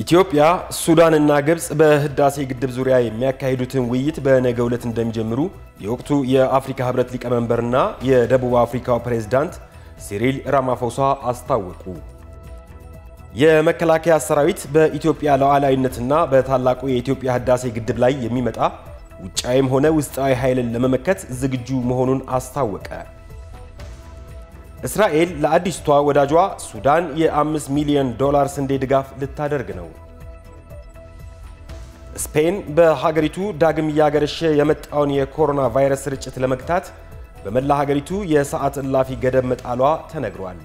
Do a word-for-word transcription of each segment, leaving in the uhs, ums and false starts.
ኢትዮጵያ ሱዳንና ግብጽ በህዳሴ ግድብ ዙሪያ የሚያካሂዱትን ውይይት በነገው ዕለት እንደሚጀምሩ የወቅቱ የአፍሪካ ህብረት ሊቀመንበርና የደቡብ አፍሪካው ፕሬዝዳንት ሲሪል ራማፎሳ አስታወቁ። የመከላከያ ሰራዊት በኢትዮጵያ ሉዓላዊነትና በታላቁ የኢትዮጵያ ህዳሴ ግድብ ላይ የሚመጣ ውጫዊም ሆነ ውስጣዊ ኃይልን ለመመከት ዝግጁ መሆኑን አስታወቀ። እስራኤል ለአዲስቷ ወዳጇ ሱዳን የ5 ሚሊዮን ዶላር ስንዴ ድጋፍ ልታደርግ ነው። ስፔን በሀገሪቱ ዳግም ያገረሸ የመጣውን የኮሮና ቫይረስ ስርጭት ለመግታት በመላ ሀገሪቱ የሰዓት እላፊ ገደብ መጣሏ ተነግሯል።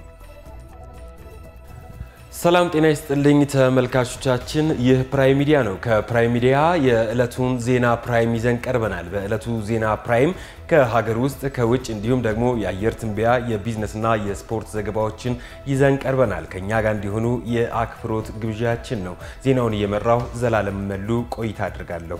ሰላም ጤና ይስጥልኝ ተመልካቾቻችን፣ ይህ ፕራይም ሚዲያ ነው። ከፕራይም ሚዲያ የዕለቱን ዜና ፕራይም ይዘን ቀርበናል። በዕለቱ ዜና ፕራይም ከሀገር ውስጥ ከውጭ እንዲሁም ደግሞ የአየር ትንበያ የቢዝነስና የስፖርት ዘገባዎችን ይዘን ቀርበናል። ከኛ ጋር እንዲሆኑ የአክብሮት ግብዣችን ነው። ዜናውን እየመራው ዘላለም መሉ ቆይታ አድርጋለሁ።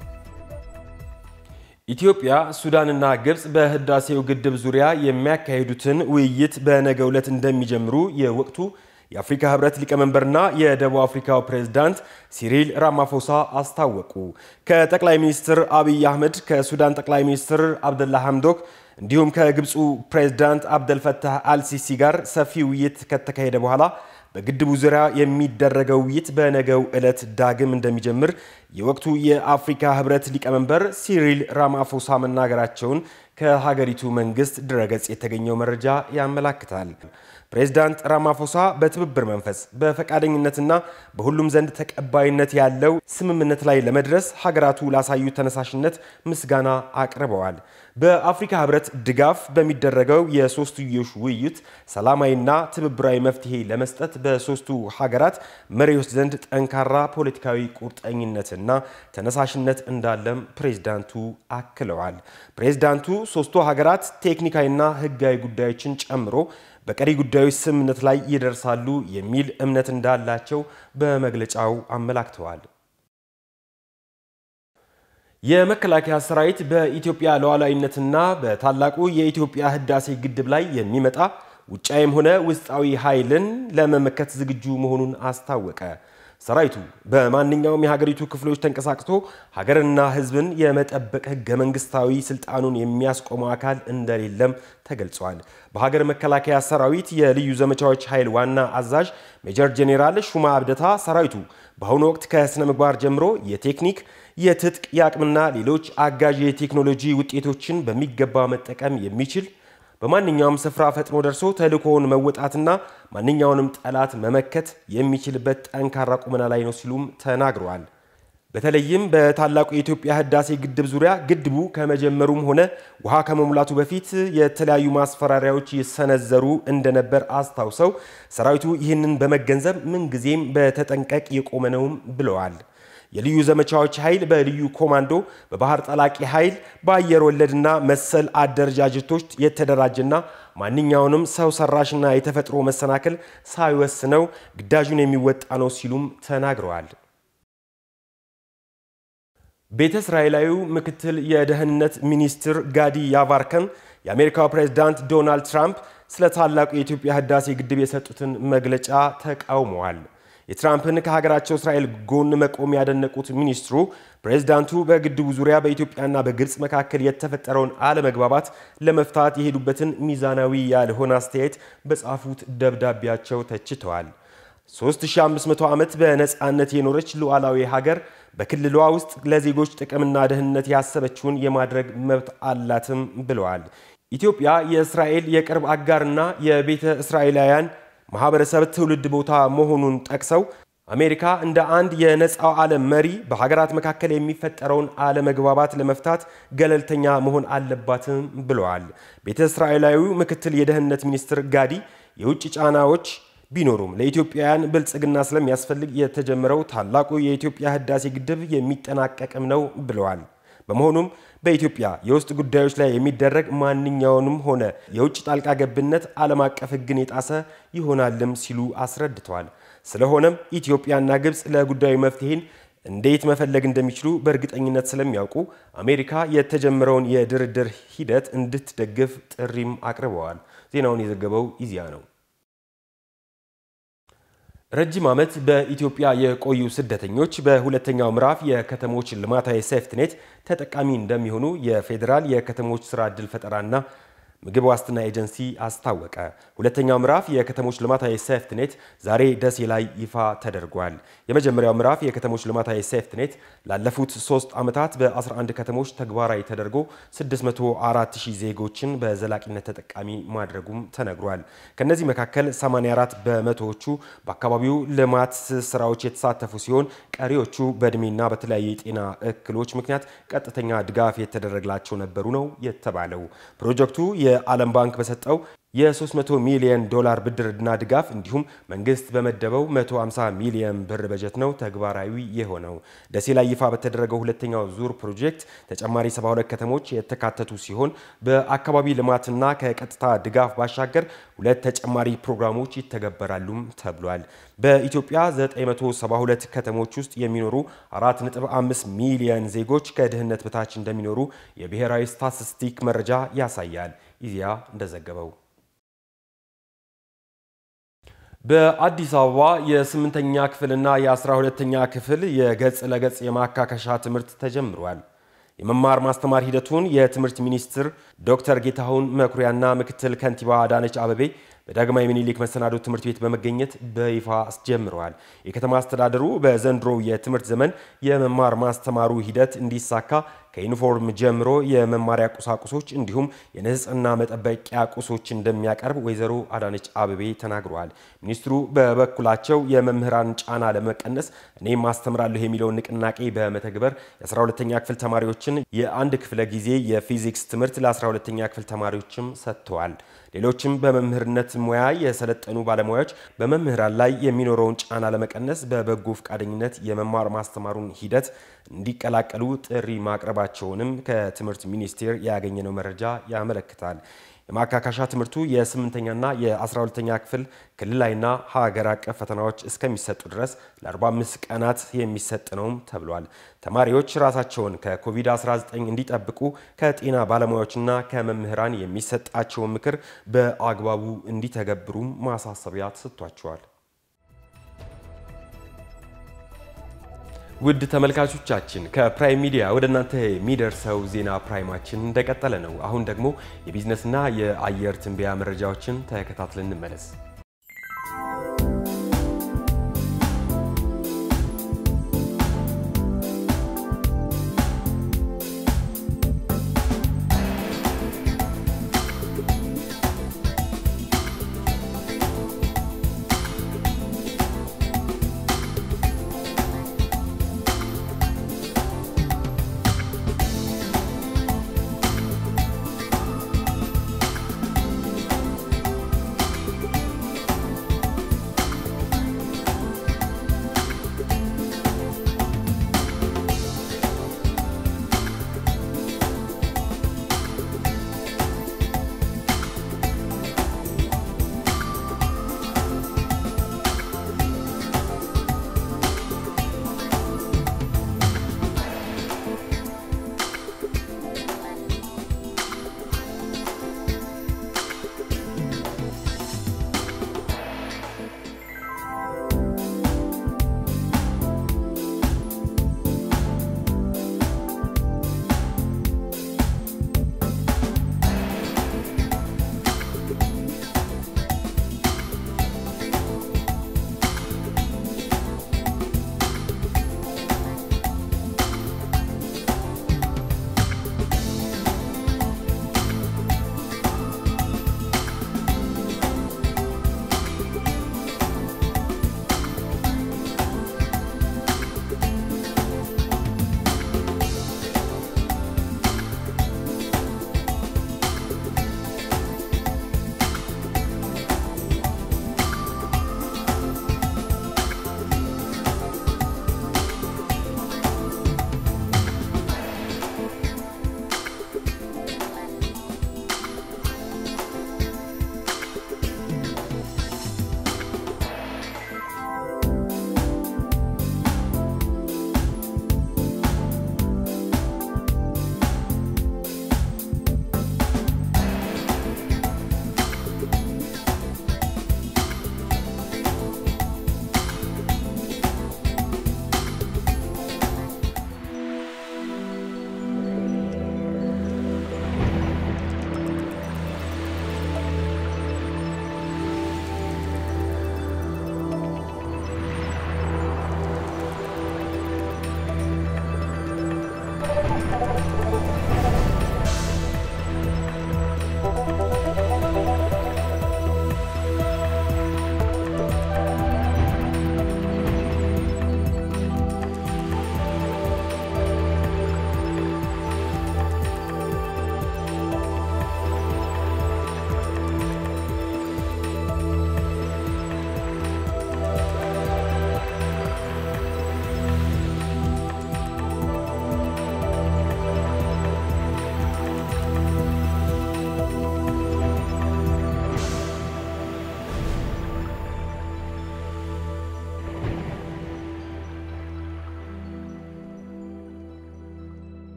ኢትዮጵያ ሱዳንና ግብጽ በህዳሴው ግድብ ዙሪያ የሚያካሂዱትን ውይይት በነገው ዕለት እንደሚጀምሩ የወቅቱ የአፍሪካ ህብረት ሊቀመንበርና የደቡብ አፍሪካው ፕሬዝዳንት ሲሪል ራማፎሳ አስታወቁ። ከጠቅላይ ሚኒስትር አብይ አህመድ ከሱዳን ጠቅላይ ሚኒስትር አብደላ ሐምዶክ እንዲሁም ከግብጹ ፕሬዝዳንት አብደል ፈታህ አልሲሲ ጋር ሰፊ ውይይት ከተካሄደ በኋላ በግድቡ ዙሪያ የሚደረገው ውይይት በነገው ዕለት ዳግም እንደሚጀምር የወቅቱ የአፍሪካ ህብረት ሊቀመንበር ሲሪል ራማፎሳ መናገራቸውን ከሀገሪቱ መንግስት ድረገጽ የተገኘው መረጃ ያመለክታል። ፕሬዝዳንት ራማፎሳ በትብብር መንፈስ በፈቃደኝነትና በሁሉም ዘንድ ተቀባይነት ያለው ስምምነት ላይ ለመድረስ ሀገራቱ ላሳዩ ተነሳሽነት ምስጋና አቅርበዋል። በአፍሪካ ህብረት ድጋፍ በሚደረገው የሶስትዮሽ ውይይት ሰላማዊና ትብብራዊ መፍትሄ ለመስጠት በሶስቱ ሀገራት መሪዎች ዘንድ ጠንካራ ፖለቲካዊ ቁርጠኝነትና ተነሳሽነት እንዳለም ፕሬዝዳንቱ አክለዋል። ፕሬዝዳንቱ ሶስቱ ሀገራት ቴክኒካዊና ህጋዊ ጉዳዮችን ጨምሮ በቀሪ ጉዳዮች ስምምነት ላይ ይደርሳሉ የሚል እምነት እንዳላቸው በመግለጫው አመላክተዋል። የመከላከያ ሰራዊት በኢትዮጵያ ሉዓላዊነትና በታላቁ የኢትዮጵያ ህዳሴ ግድብ ላይ የሚመጣ ውጫዊም ሆነ ውስጣዊ ኃይልን ለመመከት ዝግጁ መሆኑን አስታወቀ። ሰራዊቱ በማንኛውም የሀገሪቱ ክፍሎች ተንቀሳቅሶ ሀገርና ህዝብን የመጠበቅ ህገ መንግስታዊ ስልጣኑን የሚያስቆመው አካል እንደሌለም ተገልጿል። በሀገር መከላከያ ሰራዊት የልዩ ዘመቻዎች ኃይል ዋና አዛዥ ሜጀር ጄኔራል ሹማ አብደታ ሰራዊቱ በአሁኑ ወቅት ከስነ ምግባር ጀምሮ የቴክኒክ የትጥቅ የአቅምና ሌሎች አጋዥ የቴክኖሎጂ ውጤቶችን በሚገባ መጠቀም የሚችል በማንኛውም ስፍራ ፈጥኖ ደርሶ ተልእኮውን መወጣትና ማንኛውንም ጠላት መመከት የሚችልበት ጠንካራ ቁመና ላይ ነው ሲሉም ተናግረዋል። በተለይም በታላቁ የኢትዮጵያ ህዳሴ ግድብ ዙሪያ ግድቡ ከመጀመሩም ሆነ ውሃ ከመሙላቱ በፊት የተለያዩ ማስፈራሪያዎች ይሰነዘሩ እንደነበር አስታውሰው ሰራዊቱ ይህንን በመገንዘብ ምንጊዜም በተጠንቀቅ የቆመ ነውም ብለዋል። የልዩ ዘመቻዎች ኃይል በልዩ ኮማንዶ በባህር ጠላቂ ኃይል በአየር ወለድና መሰል አደረጃጀቶች የተደራጀና ማንኛውንም ሰው ሰራሽና የተፈጥሮ መሰናክል ሳይወስነው ግዳጁን የሚወጣ ነው ሲሉም ተናግረዋል። ቤተ እስራኤላዊው ምክትል የደህንነት ሚኒስትር ጋዲ ያቫርከን የአሜሪካው ፕሬዝዳንት ዶናልድ ትራምፕ ስለ ታላቁ የኢትዮጵያ ህዳሴ ግድብ የሰጡትን መግለጫ ተቃውመዋል። የትራምፕን ከሀገራቸው እስራኤል ጎን መቆም ያደነቁት ሚኒስትሩ ፕሬዝዳንቱ በግድቡ ዙሪያ በኢትዮጵያና በግብጽ መካከል የተፈጠረውን አለመግባባት ለመፍታት የሄዱበትን ሚዛናዊ ያልሆነ አስተያየት በጻፉት ደብዳቤያቸው ተችተዋል። ሶስት ሺህ አምስት መቶ ዓመት በነጻነት የኖረች ሉዓላዊ ሀገር በክልሏ ውስጥ ለዜጎች ጥቅምና ደህንነት ያሰበችውን የማድረግ መብት አላትም ብለዋል። ኢትዮጵያ የእስራኤል የቅርብ አጋርና የቤተ እስራኤላውያን ማህበረሰብ ትውልድ ቦታ መሆኑን ጠቅሰው አሜሪካ እንደ አንድ የነጻው ዓለም መሪ በሀገራት መካከል የሚፈጠረውን አለመግባባት ለመፍታት ገለልተኛ መሆን አለባትም ብለዋል። ቤተ እስራኤላዊው ምክትል የደህንነት ሚኒስትር ጋዲ የውጭ ጫናዎች ቢኖሩም ለኢትዮጵያውያን ብልጽግና ስለሚያስፈልግ የተጀመረው ታላቁ የኢትዮጵያ ህዳሴ ግድብ የሚጠናቀቅም ነው ብለዋል። በመሆኑም በኢትዮጵያ የውስጥ ጉዳዮች ላይ የሚደረግ ማንኛውንም ሆነ የውጭ ጣልቃ ገብነት ዓለም አቀፍ ህግን የጣሰ ይሆናልም ሲሉ አስረድተዋል። ስለሆነም ኢትዮጵያና ግብጽ ለጉዳዩ መፍትሄን እንዴት መፈለግ እንደሚችሉ በእርግጠኝነት ስለሚያውቁ አሜሪካ የተጀመረውን የድርድር ሂደት እንድትደግፍ ጥሪም አቅርበዋል። ዜናውን የዘገበው ኢዚያ ነው። ረጅም ዓመት በኢትዮጵያ የቆዩ ስደተኞች በሁለተኛው ምዕራፍ የከተሞች ልማታዊ ሴፍትኔት ተጠቃሚ እንደሚሆኑ የፌዴራል የከተሞች ስራ ዕድል ፈጠራና ምግብ ዋስትና ኤጀንሲ አስታወቀ። ሁለተኛው ምዕራፍ የከተሞች ልማታዊ ሴፍትኔት ዛሬ ደሴ ላይ ይፋ ተደርጓል። የመጀመሪያው ምዕራፍ የከተሞች ልማታዊ ሴፍትኔት ላለፉት ሶስት ዓመታት በ11 ከተሞች ተግባራዊ ተደርጎ ስድስት መቶ አራት ሺህ ዜጎችን በዘላቂነት ተጠቃሚ ማድረጉም ተነግሯል። ከነዚህ መካከል ሰማንያ አራት በመቶዎቹ በአካባቢው ልማት ስራዎች የተሳተፉ ሲሆን ቀሪዎቹ በእድሜና በተለያየ የጤና እክሎች ምክንያት ቀጥተኛ ድጋፍ የተደረገላቸው ነበሩ ነው የተባለው። ፕሮጀክቱ የዓለም ባንክ በሰጠው የ300 ሚሊዮን ዶላር ብድርና ድጋፍ እንዲሁም መንግስት በመደበው መቶ ሃምሳ ሚሊዮን ብር በጀት ነው ተግባራዊ የሆነው። ደሴ ላይ ይፋ በተደረገው ሁለተኛው ዙር ፕሮጀክት ተጨማሪ ሰባ ሁለት ከተሞች የተካተቱ ሲሆን በአካባቢ ልማትና ከቀጥታ ድጋፍ ባሻገር ሁለት ተጨማሪ ፕሮግራሞች ይተገበራሉም ተብሏል። በኢትዮጵያ ዘጠኝ መቶ ሰባ ሁለት ከተሞች ውስጥ የሚኖሩ አራት ነጥብ አምስት ሚሊዮን ዜጎች ከድህነት በታች እንደሚኖሩ የብሔራዊ ስታቲስቲክ መረጃ ያሳያል። ኢዜአ እንደዘገበው በአዲስ አበባ የስምንተኛ ክፍልና የአስራ ሁለተኛ ክፍል የገጽ ለገጽ የማካካሻ ትምህርት ተጀምሯል። የመማር ማስተማር ሂደቱን የትምህርት ሚኒስትር ዶክተር ጌታሁን መኩሪያና ምክትል ከንቲባ አዳነች አበቤ በዳግማዊ ምኒልክ መሰናዶ ትምህርት ቤት በመገኘት በይፋ አስጀምረዋል። የከተማ አስተዳደሩ በዘንድሮ የትምህርት ዘመን የመማር ማስተማሩ ሂደት እንዲሳካ ከዩኒፎርም ጀምሮ የመማሪያ ቁሳቁሶች እንዲሁም የንጽህና መጠበቂያ ቁሶች እንደሚያቀርብ ወይዘሮ አዳነች አበቤ ተናግረዋል። ሚኒስትሩ በበኩላቸው የመምህራን ጫና ለመቀነስ እኔም ማስተምራለሁ የሚለውን ንቅናቄ በመተግበር የአስራ ሁለተኛ ክፍል ተማሪዎችን የአንድ ክፍለ ጊዜ የፊዚክስ ትምህርት ለአስራ ሁለተኛ ክፍል ተማሪዎችም ሰጥተዋል። ሌሎችም በመምህርነት ሙያ የሰለጠኑ ባለሙያዎች በመምህራን ላይ የሚኖረውን ጫና ለመቀነስ በበጎ ፈቃደኝነት የመማር ማስተማሩን ሂደት እንዲቀላቀሉ ጥሪ ማቅረባቸውንም ከትምህርት ሚኒስቴር ያገኘነው መረጃ ያመለክታል። የማካካሻ ትምህርቱ የስምንተኛና የአስራ ሁለተኛ ክፍል ክልላዊና ሀገር አቀፍ ፈተናዎች እስከሚሰጡ ድረስ ለአርባ አምስት ቀናት የሚሰጥ ነው ተብሏል። ተማሪዎች ራሳቸውን ከኮቪድ አስራ ዘጠኝ እንዲጠብቁ ከጤና ባለሙያዎችና ከመምህራን የሚሰጣቸውን ምክር በአግባቡ እንዲተገብሩ ማሳሰቢያ ተሰጥቷቸዋል። ውድ ተመልካቾቻችን ከፕራይም ሚዲያ ወደ እናንተ የሚደርሰው ዜና ፕራይማችን እንደቀጠለ ነው። አሁን ደግሞ የቢዝነስና የአየር ትንበያ መረጃዎችን ተከታትለን እንመለስ።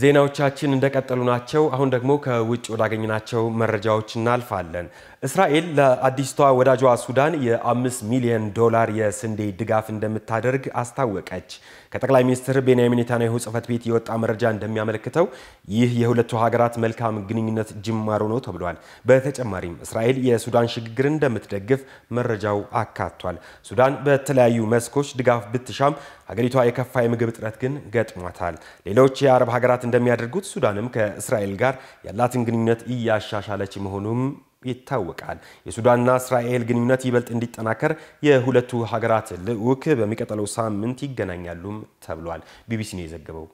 ዜናዎቻችን እንደቀጠሉ ናቸው። አሁን ደግሞ ከውጭ ወዳገኘናቸው መረጃዎች እናልፋለን። እስራኤል ለአዲስቷ ወዳጇ ሱዳን የ5 ሚሊዮን ዶላር የስንዴ ድጋፍ እንደምታደርግ አስታወቀች። ከጠቅላይ ሚኒስትር ቤንያሚን ኔታንያሁ ጽሕፈት ቤት የወጣ መረጃ እንደሚያመለክተው ይህ የሁለቱ ሀገራት መልካም ግንኙነት ጅማሮ ነው ተብሏል። በተጨማሪም እስራኤል የሱዳን ሽግግርን እንደምትደግፍ መረጃው አካቷል። ሱዳን በተለያዩ መስኮች ድጋፍ ብትሻም ሀገሪቷ የከፋ የምግብ እጥረት ግን ገጥሟታል። ሌሎች የአረብ ሀገራት እንደሚያደርጉት ሱዳንም ከእስራኤል ጋር ያላትን ግንኙነት እያሻሻለች መሆኑም ይታወቃል። የሱዳንና እስራኤል ግንኙነት ይበልጥ እንዲጠናከር የሁለቱ ሀገራት ልዑክ በሚቀጥለው ሳምንት ይገናኛሉም ተብሏል። ቢቢሲ ነው የዘገበው።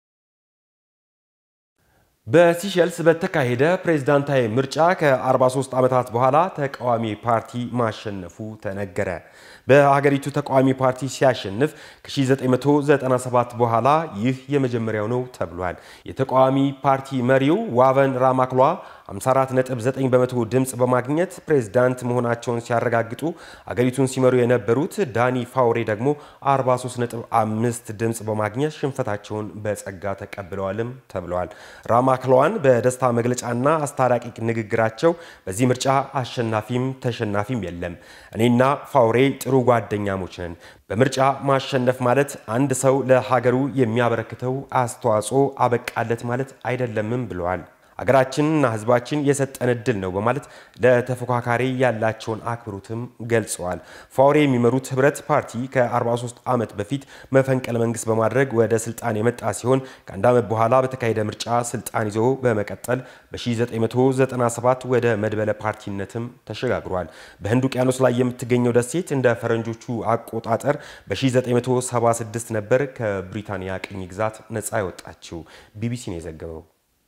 በሲሸልስ በተካሄደ ፕሬዝዳንታዊ ምርጫ ከ43 ዓመታት በኋላ ተቃዋሚ ፓርቲ ማሸነፉ ተነገረ። በሀገሪቱ ተቃዋሚ ፓርቲ ሲያሸንፍ ከ1997 በኋላ ይህ የመጀመሪያው ነው ተብሏል። የተቃዋሚ ፓርቲ መሪው ዋቨን ራማክሏ ሃምሳ አራት ነጥብ ዘጠኝ በመቶ ድምጽ በማግኘት ፕሬዝዳንት መሆናቸውን ሲያረጋግጡ ሀገሪቱን ሲመሩ የነበሩት ዳኒ ፋውሬ ደግሞ አርባ ሶስት ነጥብ አምስት ድምጽ በማግኘት ሽንፈታቸውን በጸጋ ተቀብለዋልም ተብሏል። ራማክሏን በደስታ መግለጫና አስታራቂ ንግግራቸው በዚህ ምርጫ አሸናፊም ተሸናፊም የለም፣ እኔና ፋውሬ ጥሩ ጓደኛሞች ነን። በምርጫ ማሸነፍ ማለት አንድ ሰው ለሀገሩ የሚያበረክተው አስተዋጽኦ አበቃለት ማለት አይደለምም ብለዋል። ሀገራችንና ህዝባችን የሰጠን እድል ነው በማለት ለተፎካካሪ ያላቸውን አክብሮትም ገልጸዋል። ፋውሬ የሚመሩት ህብረት ፓርቲ ከ43 ዓመት በፊት መፈንቅለ መንግስት በማድረግ ወደ ስልጣን የመጣ ሲሆን ከአንድ ዓመት በኋላ በተካሄደ ምርጫ ስልጣን ይዞ በመቀጠል በ1997 ወደ መድበለ ፓርቲነትም ተሸጋግሯል። በህንድ ውቅያኖስ ላይ የምትገኘው ደሴት እንደ ፈረንጆቹ አቆጣጠር በ1976 ነበር ከብሪታንያ ቅኝ ግዛት ነፃ የወጣችው። ቢቢሲ ነው የዘገበው።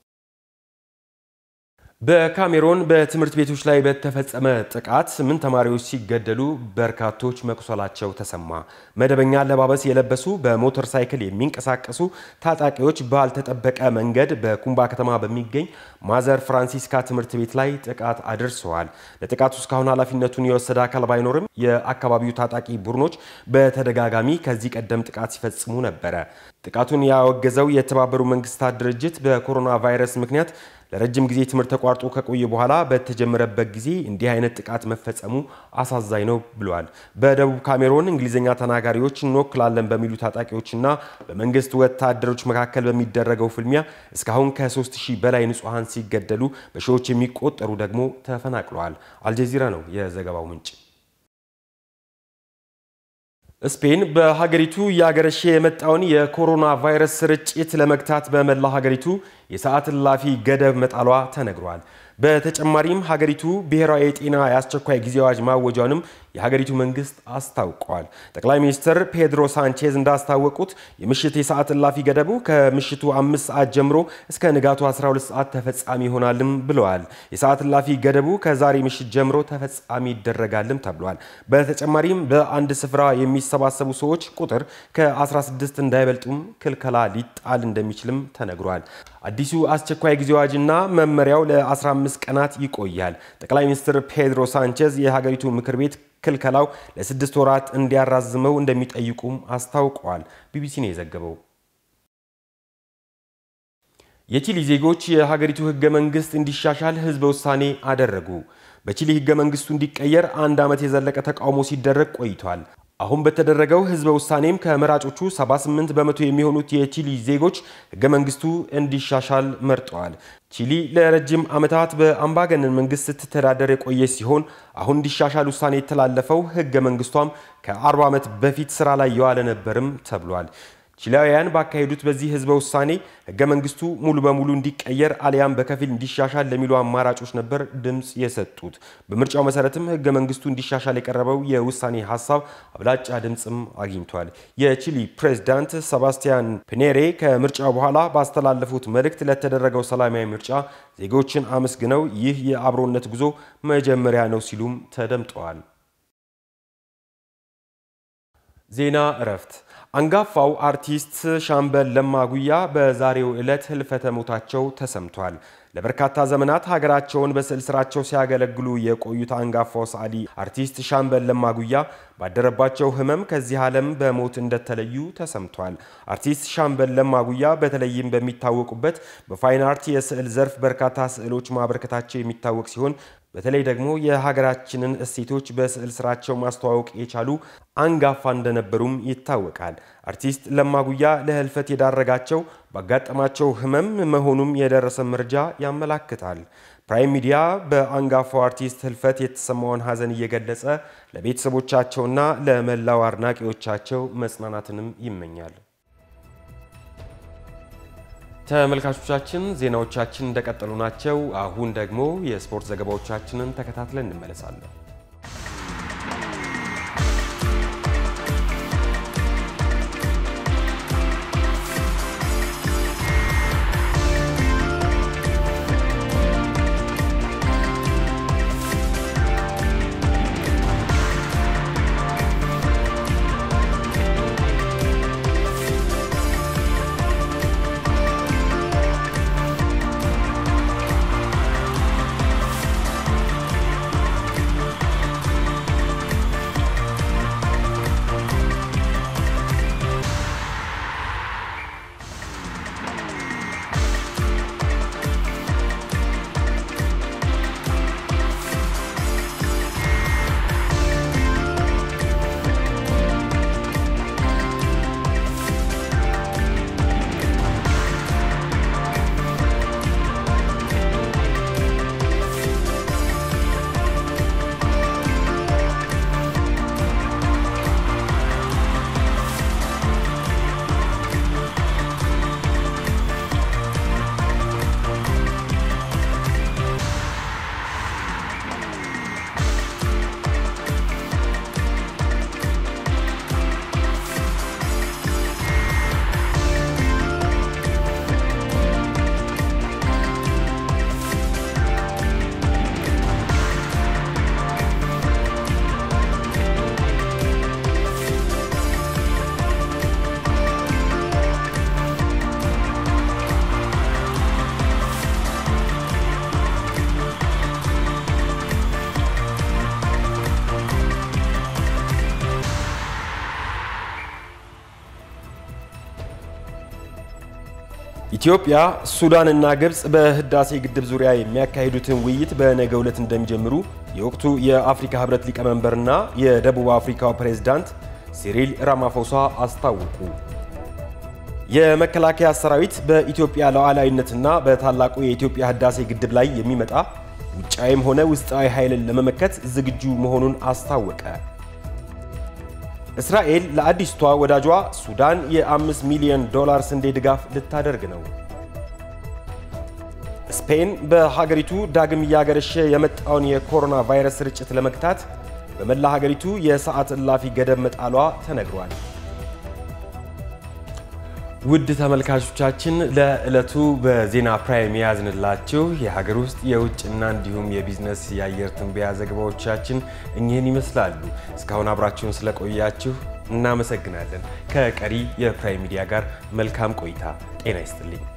በካሜሮን በትምህርት ቤቶች ላይ በተፈጸመ ጥቃት ስምንት ተማሪዎች ሲገደሉ በርካቶች መቁሰላቸው ተሰማ። መደበኛ አለባበስ የለበሱ በሞተር ሳይክል የሚንቀሳቀሱ ታጣቂዎች ባልተጠበቀ መንገድ በኩምባ ከተማ በሚገኝ ማዘር ፍራንሲስካ ትምህርት ቤት ላይ ጥቃት አድርሰዋል። ለጥቃቱ እስካሁን ኃላፊነቱን የወሰደ አካል ባይኖርም የአካባቢው ታጣቂ ቡድኖች በተደጋጋሚ ከዚህ ቀደም ጥቃት ሲፈጽሙ ነበር። ጥቃቱን ያወገዘው የተባበሩት መንግስታት ድርጅት በኮሮና ቫይረስ ምክንያት ለረጅም ጊዜ ትምህርት ተቋርጦ ከቆየ በኋላ በተጀመረበት ጊዜ እንዲህ አይነት ጥቃት መፈጸሙ አሳዛኝ ነው ብለዋል። በደቡብ ካሜሮን እንግሊዘኛ ተናጋሪዎች እንወክላለን በሚሉ ታጣቂዎችና በመንግስት ወታደሮች መካከል በሚደረገው ፍልሚያ እስካሁን ከ3 ሺህ በላይ ንጹሃን ሲገደሉ በሺዎች የሚቆጠሩ ደግሞ ተፈናቅለዋል። አልጀዚራ ነው የዘገባው ምንጭ። ስፔን በሀገሪቱ ያገረሸ የመጣውን የኮሮና ቫይረስ ስርጭት ለመግታት በመላ ሀገሪቱ የሰዓት እላፊ ገደብ መጣሏ ተነግሯል። በተጨማሪም ሀገሪቱ ብሔራዊ የጤና ያስቸኳይ ጊዜ አዋጅ ማወጇንም የሀገሪቱ መንግስት አስታውቋል። ጠቅላይ ሚኒስትር ፔድሮ ሳንቼዝ እንዳስታወቁት የምሽት የሰዓት እላፊ ገደቡ ከምሽቱ አምስት ሰዓት ጀምሮ እስከ ንጋቱ አስራ ሁለት ሰዓት ተፈጻሚ ይሆናልም ብለዋል። የሰዓት እላፊ ገደቡ ከዛሬ ምሽት ጀምሮ ተፈጻሚ ይደረጋልም ተብሏል። በተጨማሪም በአንድ ስፍራ የሚሰባሰቡ ሰዎች ቁጥር ከ16 እንዳይበልጡም ክልከላ ሊጣል እንደሚችልም ተነግሯል። አዲሱ አስቸኳይ ጊዜ አዋጅና መመሪያው ለ15 ቀናት ይቆያል። ጠቅላይ ሚኒስትር ፔድሮ ሳንቼዝ የሀገሪቱ ምክር ቤት ክልከላው ለስድስት ወራት እንዲያራዝመው እንደሚጠይቁም አስታውቀዋል። ቢቢሲ ነው የዘገበው። የቺሊ ዜጎች የሀገሪቱ ህገ መንግስት እንዲሻሻል ህዝበ ውሳኔ አደረጉ። በቺሊ ህገ መንግስቱ እንዲቀየር አንድ ዓመት የዘለቀ ተቃውሞ ሲደረግ ቆይቷል። አሁን በተደረገው ህዝበ ውሳኔም ከመራጮቹ ሰባ ስምንት በመቶ የሚሆኑት የቺሊ ዜጎች ህገ መንግስቱ እንዲሻሻል መርጠዋል። ቺሊ ለረጅም ዓመታት በአምባገነን መንግስት ስትተዳደር የቆየ ሲሆን አሁን እንዲሻሻል ውሳኔ የተላለፈው ህገ መንግስቷም ከ40 ዓመት በፊት ስራ ላይ የዋለ ነበርም ተብሏል። ቺሊያውያን ባካሄዱት በዚህ ህዝበ ውሳኔ ህገ መንግስቱ ሙሉ በሙሉ እንዲቀየር አሊያም በከፊል እንዲሻሻል ለሚሉ አማራጮች ነበር ድምጽ የሰጡት። በምርጫው መሰረትም ህገ መንግስቱ እንዲሻሻል የቀረበው የውሳኔ ሐሳብ አብላጫ ድምጽም አግኝቷል። የቺሊ ፕሬዝዳንት ሴባስቲያን ፒኔሬ ከምርጫው በኋላ ባስተላለፉት መልእክት ለተደረገው ሰላማዊ ምርጫ ዜጎችን አመስግነው ይህ የአብሮነት ጉዞ መጀመሪያ ነው ሲሉም ተደምጠዋል። ዜና እረፍት አንጋፋው አርቲስት ሻምበል ለማ ጉያ በዛሬው ዕለት ህልፈተ ሞታቸው ተሰምቷል። ለበርካታ ዘመናት ሀገራቸውን በስዕል ስራቸው ሲያገለግሉ የቆዩት አንጋፋው ሰዓሊ አርቲስት ሻምበል ለማ ጉያ ባደረባቸው ህመም ከዚህ ዓለም በሞት እንደተለዩ ተሰምቷል። አርቲስት ሻምበል ለማ ጉያ በተለይም በሚታወቁበት በፋይን አርት የስዕል ዘርፍ በርካታ ስዕሎች ማበርከታቸው የሚታወቅ ሲሆን በተለይ ደግሞ የሀገራችንን እሴቶች በስዕል ስራቸው ማስተዋወቅ የቻሉ አንጋፋ እንደነበሩም ይታወቃል። አርቲስት ለማ ጉያ ለህልፈት የዳረጋቸው ባጋጠማቸው ህመም መሆኑም የደረሰ መረጃ ያመላክታል። ፕራይም ሚዲያ በአንጋፋው አርቲስት ህልፈት የተሰማውን ሀዘን እየገለጸ ለቤተሰቦቻቸውና ለመላው አድናቂዎቻቸው መጽናናትንም ይመኛል። ተመልካቾቻችን ዜናዎቻችን እንደቀጠሉ ናቸው። አሁን ደግሞ የስፖርት ዘገባዎቻችንን ተከታትለን እንመለሳለን። ኢትዮጵያ ሱዳንና ግብጽ በህዳሴ ግድብ ዙሪያ የሚያካሂዱትን ውይይት በነገው ዕለት እንደሚጀምሩ የወቅቱ የአፍሪካ ህብረት ሊቀመንበርና የደቡብ አፍሪካው ፕሬዝዳንት ሲሪል ራማፎሳ አስታወቁ። የመከላከያ ሰራዊት በኢትዮጵያ ሉዓላዊነትና በታላቁ የኢትዮጵያ ህዳሴ ግድብ ላይ የሚመጣ ውጫዊም ሆነ ውስጣዊ ኃይልን ለመመከት ዝግጁ መሆኑን አስታወቀ። እስራኤል ለአዲስቷ ወዳጇ ሱዳን የአምስት ሚሊዮን ዶላር ስንዴ ድጋፍ ልታደርግ ነው። ስፔን በሀገሪቱ ዳግም ያገረሸ የመጣውን የኮሮና ቫይረስ ስርጭት ለመግታት በመላ ሀገሪቱ የሰዓት እላፊ ገደብ መጣሏ ተነግሯል። ውድ ተመልካቾቻችን ለዕለቱ በዜና ፕራይም ያዝንላችሁ የሀገር ውስጥ የውጭና እንዲሁም የቢዝነስ የአየር ትንበያ ዘገባዎቻችን እኚህን ይመስላሉ። እስካሁን አብራችሁን ስለቆያችሁ እናመሰግናለን። ከቀሪ የፕራይም ሚዲያ ጋር መልካም ቆይታ። ጤና ይስጥልኝ።